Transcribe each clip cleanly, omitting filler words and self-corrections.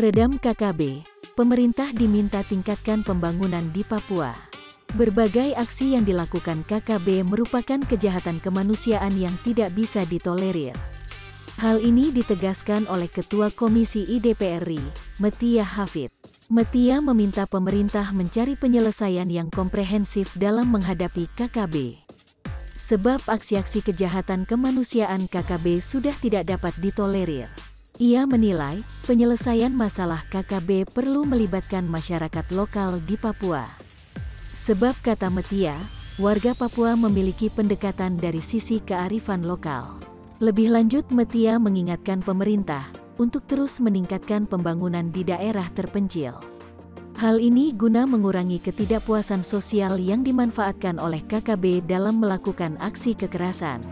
Redam KKB, pemerintah diminta tingkatkan pembangunan di Papua. Berbagai aksi yang dilakukan KKB merupakan kejahatan kemanusiaan yang tidak bisa ditolerir. Hal ini ditegaskan oleh Ketua Komisi IDPRI, Metia Hafid. Metia meminta pemerintah mencari penyelesaian yang komprehensif dalam menghadapi KKB. Sebab aksi-aksi kejahatan kemanusiaan KKB sudah tidak dapat ditolerir. Ia menilai, penyelesaian masalah KKB perlu melibatkan masyarakat lokal di Papua. Sebab kata Metia, warga Papua memiliki pendekatan dari sisi kearifan lokal. Lebih lanjut Metia mengingatkan pemerintah untuk terus meningkatkan pembangunan di daerah terpencil. Hal ini guna mengurangi ketidakpuasan sosial yang dimanfaatkan oleh KKB dalam melakukan aksi kekerasan.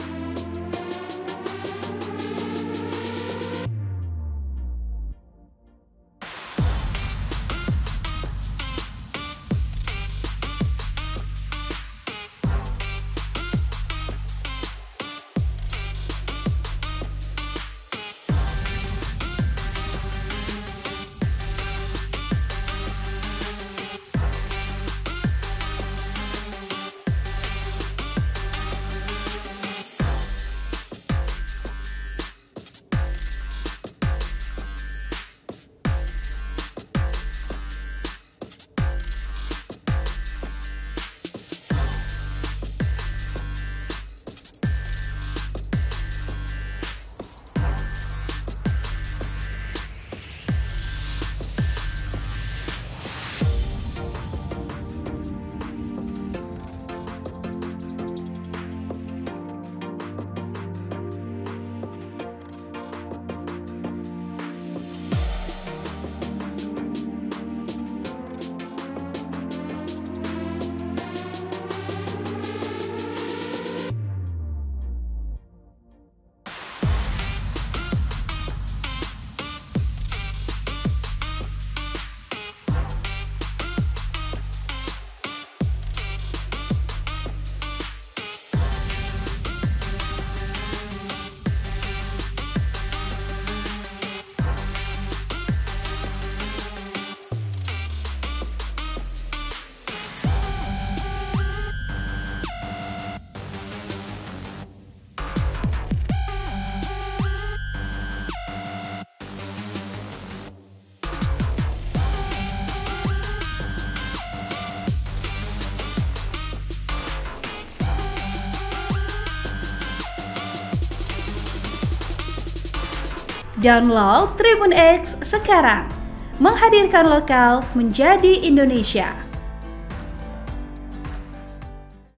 Download Tribun X sekarang, menghadirkan lokal menjadi Indonesia.